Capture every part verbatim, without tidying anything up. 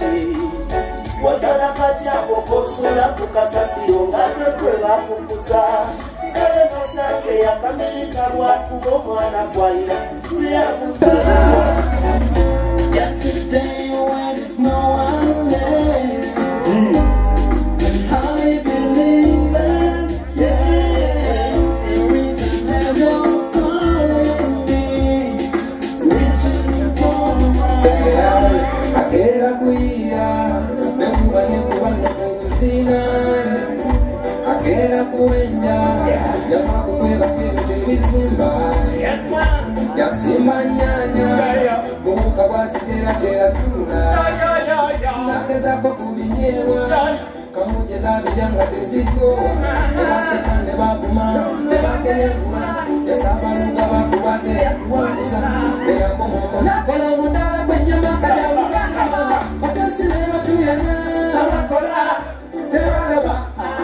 Wasala katia kokosula kukasasiro ngate kweba kukusa Kale masange ya kamilika wakubo mwana kwa ila Suya kusala Just today when there's no one left And I believe it, yeah There is a devil calling me Reaching for my Akera kuia Mekuba nekuba nekubusina Akera kuenda Yafa kukweba kebe bisimba Yasimba nyanya Muka wasi tera tera tuna Nakeza kwa kubinyewa Kamuje za vijanga teziko Ewase kande wafuma Ebake yekuma Yesaba luga wakubate Yakuwakisa Eya komoko Nakola mundala kwenye makada Uganda Wakasile watuyana Wakola Tewaleba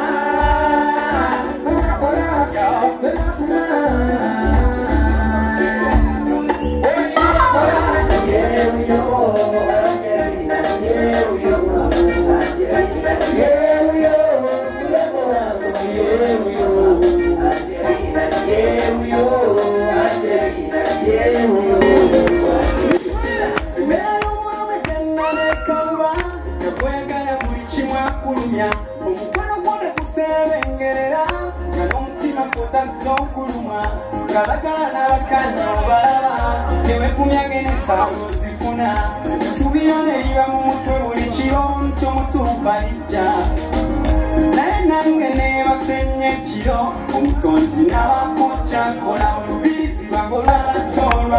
Wakola Ewafuma Kalakana bakanya baraba newe kumyagene salo zifuna subiyone iba mu mutwe buli kiro cyo mutubalija naye nange ne basenye kiro omutonzi n'abakoca kola olubizi bagola batolwa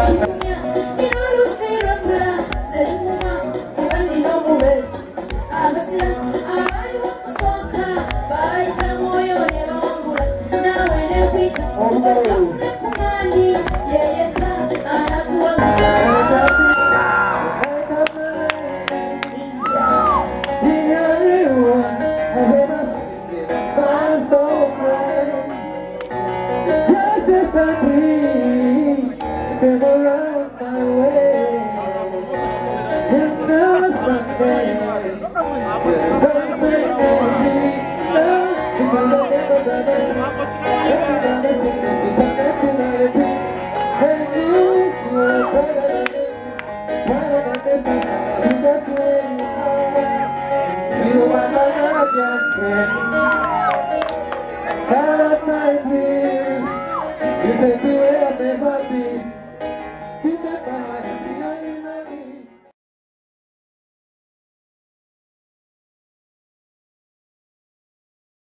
You take me where I've never been. You make my heart